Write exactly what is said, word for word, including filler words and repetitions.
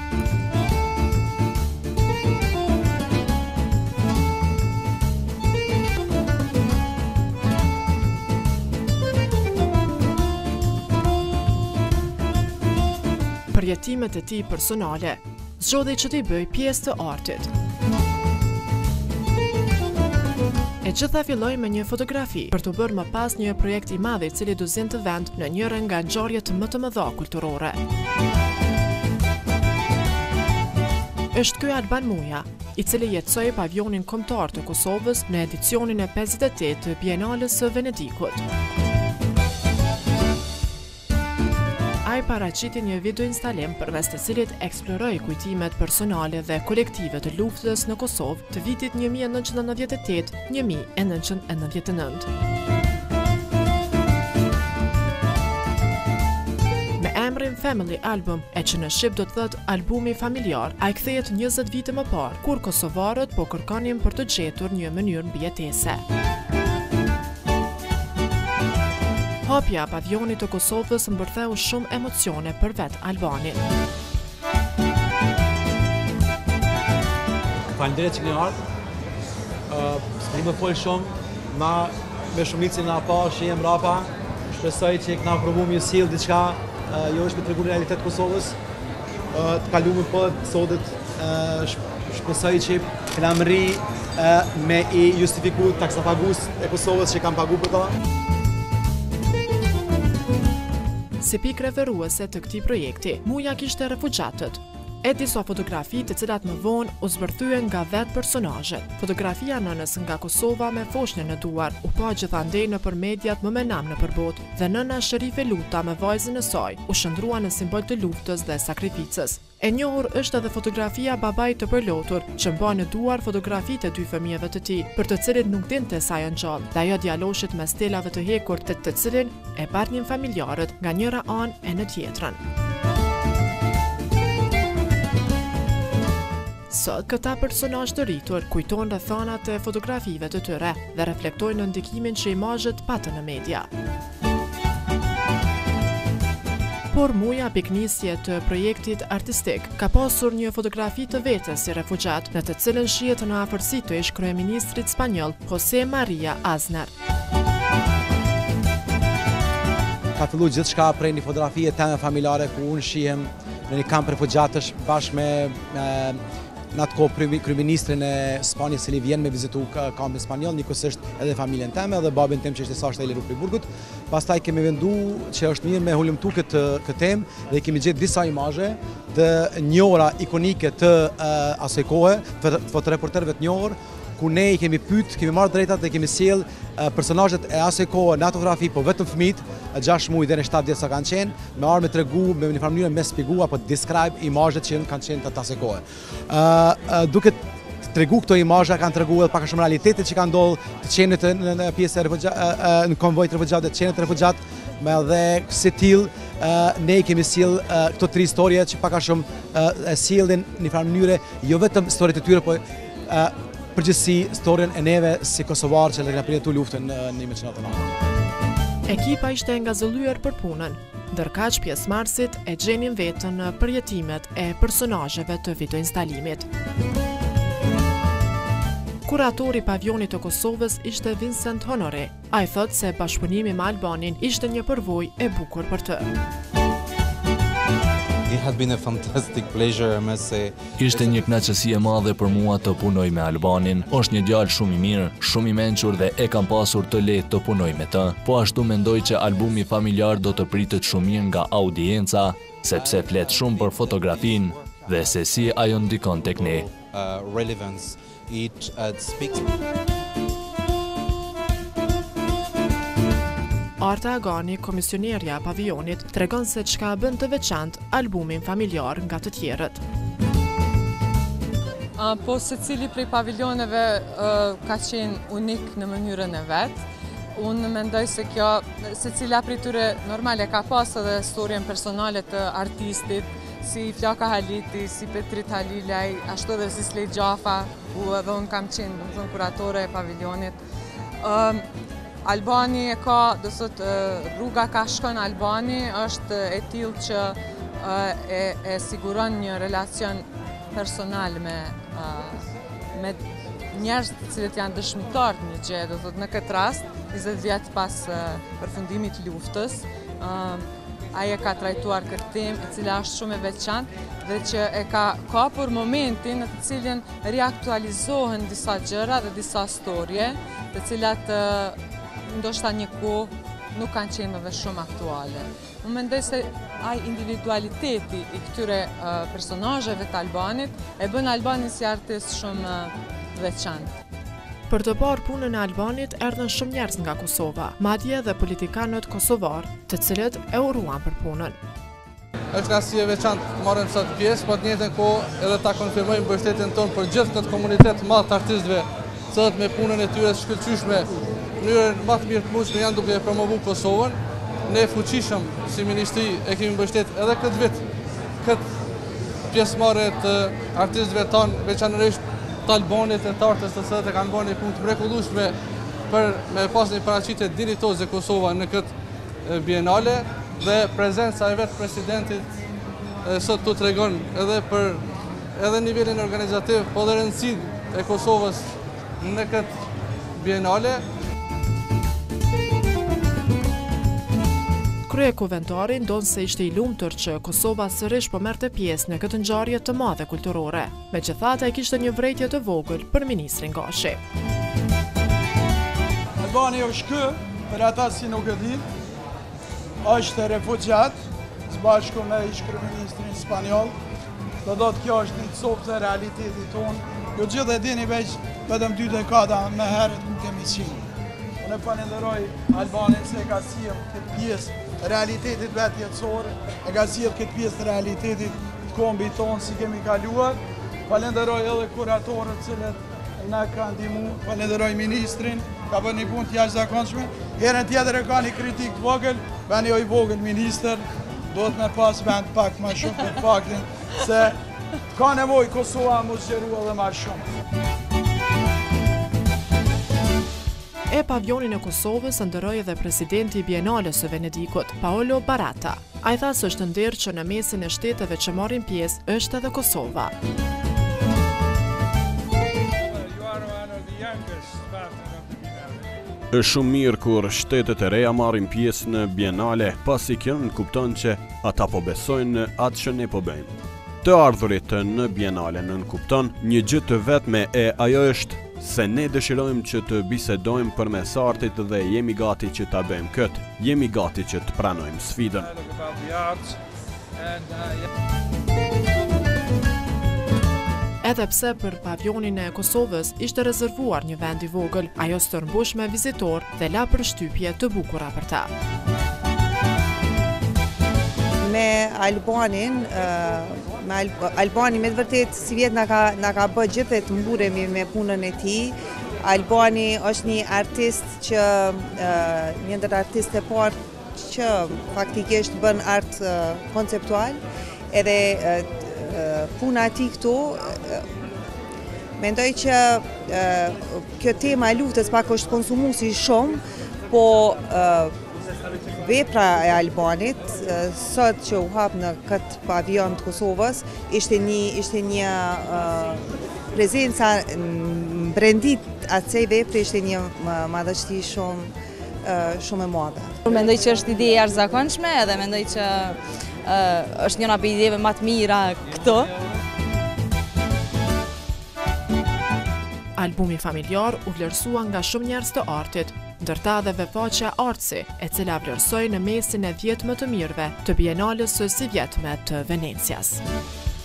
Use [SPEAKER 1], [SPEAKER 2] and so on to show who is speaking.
[SPEAKER 1] Për jetimet e tij personale, zgjodhi që t'i bëj pjesë të artit. E gjitha filloi me një fotografi për të bërë më pas një projekt i madh i cili do zinte vend në njërin nga ngjarjet më të mëdha kulturore. Është ky Alban Muja, i cili jetësoi pavionin kombëtar të Kosovës në edicionin e pesëdhjetë e tetë të Bienales së Venedikut. Ai paraqiti një video instalim përmes të cilit eksploroi kujtimet personale dhe kolektive të luftës në Kosovë të vitit një mijë e nëntëqind e nëntëdhjetë e tetë - një mijë e nëntëqind e nëntëdhjetë e nëntë. Me emrin Family Album, e që në shqip do të thotë albumi familjar, ai kthehet njëzet vite më parë, kur kosovarët po kërkonin për të gjetur një mënyrë mbijetese. Hapja e pavionit të Kosovës mbërtheu shumë emocione për vetë Albanin.
[SPEAKER 2] Falenderoj që keni ardhur. S'kemi më fol shumë, na me shumicën na pa që jem rapa. Shpresoj që kena provu më sjell diçka, jo është me tregu realitet Kosovës. Të kaluam po sotet, shpresoj që kena mri me i justifiku taksapagus e Kosovës që kanë pagu për ta.
[SPEAKER 1] Si pikë referuese të këtij projekti, Muja kishte refugjatët, e disa fotografi të cilat më vonë u zbërthyen nga vetë personazhet. Fotografia nënës nga Kosova me foshnjën në duar u pa gjithandej nëpër mediat më menam nëpër botë, dhe nëna Sherife Luta me vajzën e saj u shndrua në simbol të luftës dhe sakrificës. E njohur është edhe fotografia babait të përlotur, që mba në duar fotografitë e dy fëmijëve të tij, për të cilin nuk dinte sa janë gjallë, dhe ajo djaloshit me stelave të hekur të të cilin e barnin familjarët nga njëra anë e në tjetrën. Sot, këta personazh të rritur kujtojnë rrethanat e fotografive të tyre dhe reflektojnë në ndikimin që imazhet patën në media. Por Muja, piknisje të projektit artistik, ka pasur një fotografi të vetes si refugjat, në të cilën shihet në afërsi të ish kryeministrit spanjoll José María Aznar.
[SPEAKER 2] Ka filluar gjithçka prej një fotografie teme familjare ku unë shihem në një kamp refugjatësh bashkë me, me në atë kohë kryeministrin e Spanjës cili vjen me vizitu kampin spanjoll, njëkohësisht edhe familjen time edhe babin tim që ishte sa shteli Rupri Burgut. Pastaj kemi vendu që është mirë me hulumtu këtë këtë temë dhe kemi gjetë disa imazhe të njohura ikonike të uh, asaj kohe, fotoreporterëve të njohur, ku ne i kemi pyet, kemi marrë drejtat dhe kemi sjell uh, personazhet e asaj kohe në ato fotografi, po vetëm fëmijët, gjashtë muaj deri në shtatë vjet sa kanë qenë, me armë tregu me një mënyrë me shpjegu apo describe imazhet që kanë qenë të asaj kohe. Ë uh, uh, duke tregu këto imazhe kanë treguar pak a shumë realitetet që kanë ndodhur të qenit në, në pjesë e refugjat uh, uh, në konvojt refugjat, të qenit refugjat, me edhe si tillë uh, ne kemi sjell uh, këto tri historie që pak a shumë uh, sjellin në një farë mënyrë jo vetëm historitë e tyre, po uh, përgjithësi historinë e neve si kosovarë që kemi përjetuar luftën në një meqenat.
[SPEAKER 1] Ekipa ishte ngazëllyer për punën, ndërkaq pjesëmarrësit e gjenin veten në përjetimet e personazheve të videoinstalimit. Kuratori i pavionit të Kosovës ishte Vincent Honore. Ai thotë se bashkëpunimi me Albanin ishte një përvojë e bukur për të.
[SPEAKER 3] It had been a fantastic pleasure, I must say.
[SPEAKER 4] Ishte një kënaqësi e madhe për mua të punoj me Albanin. Është një djalë shumë i mirë, shumë i mençur dhe e kam pasur të lehtë të punoj me të. Po ashtu mendoj që albumi familjar do të pritet shumë mirë nga audienca, sepse flet shumë për fotografinë dhe se si ajo ndikon tek ne.
[SPEAKER 3] Uh, relevance. It uh, speaks.
[SPEAKER 1] Arta Agani, komisionerja e pavionit, tregon se çka bën të veçantë albumin familjar nga të tjerët.
[SPEAKER 5] Uh, po secili prej paviljoneve uh, ka qenë unik në mënyrën e vet. Unë mendoj se kjo, secila prej tyre normale ka pas edhe historien personale të artistit, si Flaka Haliti, si Petrit Halilaj, ashtu edhe si Slej Gjafa, ku edhe unë kam qenë, do të thënë, kuratore e paviljonit. Um, Albani e ka, do thot, rruga ka shkon Albani, është e tillë që e, e siguron një relacion personal me, me njerëz të cilët janë dëshmitar të një gjë, do thotë në këtë rast, njëzet vjet pas përfundimit të luftës, ai e ka trajtuar këtë temë, e cila është shumë e veçantë dhe që e ka kapur momentin në të cilin riaktualizohen disa gjëra dhe disa storje, të cilat ndoshta një kohë nuk kanë qenë dhe shumë aktuale. Unë mendoj se ai individualiteti i këtyre personazheve të Albanit e bën Albanin si artist shumë të veçantë.
[SPEAKER 1] Për të parë punën e Albanit erdhën shumë njerëz nga Kosova, madje dhe politikanët kosovar, të cilët e uruan për punën.
[SPEAKER 6] Është nga si e veçantë të marrëm sot pjesë, po të njëjtën kohë edhe ta konfirmojmë mbështetjen tonë për gjithë këtë komunitet të madh të artistëve, sot me punën e tyre të shkëlqyeshme, në mënyrën më të mirë të mundshme janë duke e promovu Kosovën. Ne fuqishëm si ministri e kemi mbështet edhe këtë vit këtë pjesëmarrje të artistëve tonë, veçanërisht të Albanit e të artës të sot e kanë bërë një punë të mrekullueshme për me pas një paraqitje dinjitoze Kosova në këtë bienale dhe prezenca e vetë presidentit sot të tregon edhe për edhe nivelin organizativ, po dhe rëndësinë e Kosovës në këtë bienale.
[SPEAKER 1] Krye Kuvendari ndonë se ishte i lumtur që Kosova sërish po merrte pjesë në këtë ngjarje të madhe kulturore. Megjithatë, ai kishte një vërejtje të vogël për ministrin Gashi.
[SPEAKER 7] Albania është kë, për ata si nuk e din, është refugjat, së bashku me ish-kryeministrin spanjoll. Do do të kjo është një copë të realitetit tonë. Jo gjithë e dini veç vetëm dy dekada me herët nuk kemi qinë. Unë e falenderoj Albanin se ka sjellë këtë pjesë realitetit vetë jetësor, e ka sjellë këtë pjesë të realitetit të kombit tonë si kemi kaluar. Falenderoj edhe kuratorët cilët na kanë ndihmu, falenderoj ministrin, ka bërë një punë të jashtëzakonshme. Herën tjetër e ka një kritik të vogël, bëni oj vogël ministër, duhet me pas vend pak më shumë për faktin se ka nevojë Kosova më zgjeru edhe më shumë.
[SPEAKER 1] E pavionin e Kosovës ndërroi edhe presidenti i Bienales së Venedikut, Paolo Barata. Ai tha se është ndërë që në mesin e shteteve që marrin pjesë është edhe Kosova.
[SPEAKER 8] Është shumë mirë kur shtetet e reja marrin pjesë në Bienale, pasi kjo nënkupton që ata po besojnë në atë që ne po bëjmë. Të ardhurit në Bienale nënkupton një gjë të vetme e ajo është se ne dëshirojmë që të bisedojmë përmes artit dhe jemi gati që ta bëjmë këtë, jemi gati që të pranojmë sfidën.
[SPEAKER 1] Edhe pse për pavionin e Kosovës ishte rezervuar një vend i vogël, ajo stërmbush me vizitor dhe la përshtypje të bukura për ta.
[SPEAKER 9] Me Albanin, me Albani me të vërtet si vjetë na ka, na ka bë gjithë të mburemi me punën e tij. Albani është një artist që, një ndër artistë e parë që faktikisht bën art konceptual, edhe puna e tij këtu, mendoj që kjo tema e luftës pak është konsumuesi shumë, po vepra e Albanit, sot që u hap në këtë pavion të Kosovës, ishte një, ishte një prezenca brendit atësej vepre, ishte një madhështi shumë, shumë e madhe.
[SPEAKER 10] Mendoj që është ide e jashtëzakonshme edhe mendoj që është njëra prej ideve më të mira këto.
[SPEAKER 1] Albumi familjar u vlerësua nga shumë njerëz të artit, ndërta dhe Vefaqja Artsi, e cila vlerësoi në mesin e dhjetë më të mirëve të Bienales së së vjetme të Venecias.